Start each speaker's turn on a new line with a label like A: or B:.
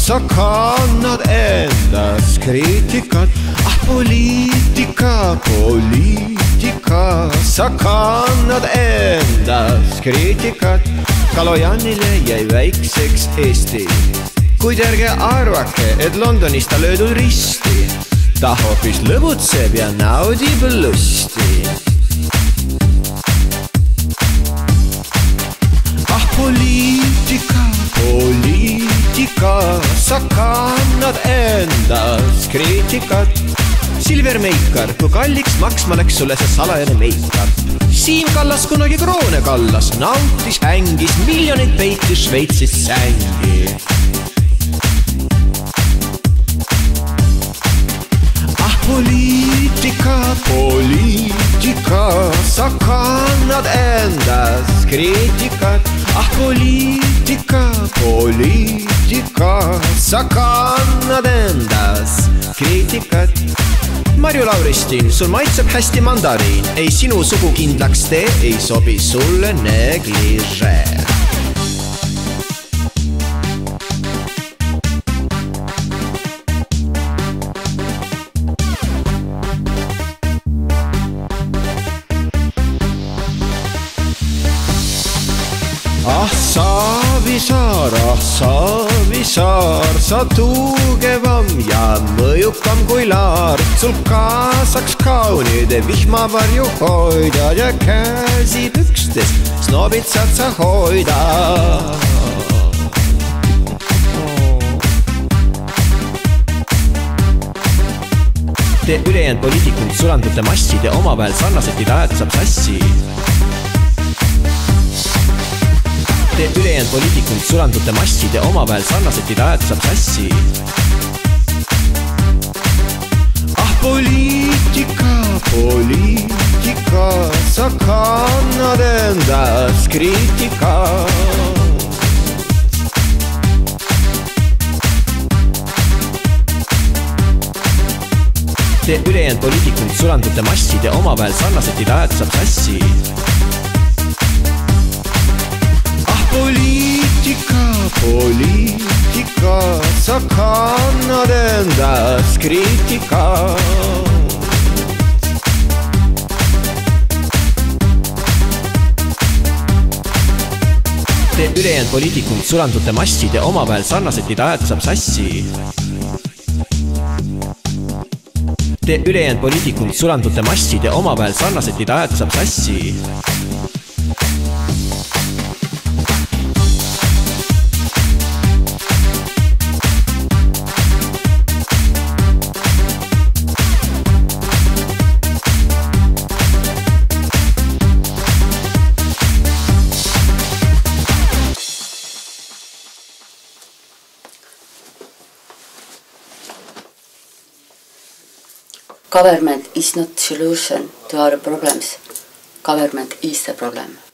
A: sa kannad endas kriitikat. Poliitika, sa kannad endas kriitikat. Kalojanile jäi väikseks Eesti, kuid ärge arvake, et Londonis ta löödud risti. Ta hoopis lõbutseb ja naudib lusti. Poliitika, sa kannad endas kriitikat. Silver Meikar, kui kalliks maksma läks sulle see salajane meikar. Siim Kallas kunagi kroone kallas, nautis, hängis, miljoneid peitis Šveitsis sängi. Poliitika, sa kannad endas kriitikat. Poliitika, sa kannad endas kriitikat. Marju Lauristin, sul maitseb hästi mandariin. Ei sinu sugu kindlaks tee, ei sobi sulle negliže. Savisaar, sa tugevam ja mõjukam kui laar. Sul kaasaks kaunide vihmavarju hoidjad ja käsipükstes snobitsad sa hoida. Te ülejäänud poliitikud sulandute masside omavahel sarnaselt ja ajad saab sassi. Te ülejäänud poliitikud sulandute masside omavahel sarnaselt ja ajad saab sassi. Poliitika, sa kannad endas kriitikat. Te ülejäänud poliitikud sulandute masside omavahel sarnaselt ja ajad saab sassi. Poliitika, sa kannad endas kriitikat. Te ülejäänud poliitikud sulandute masside omavahel sarnaselt ja ajad saab sassi. Te ülejäänud poliitikud sulandute masside omavahel sarnaselt ja ajad saab sassi.
B: Government is not solution to our problems. Government is the problem.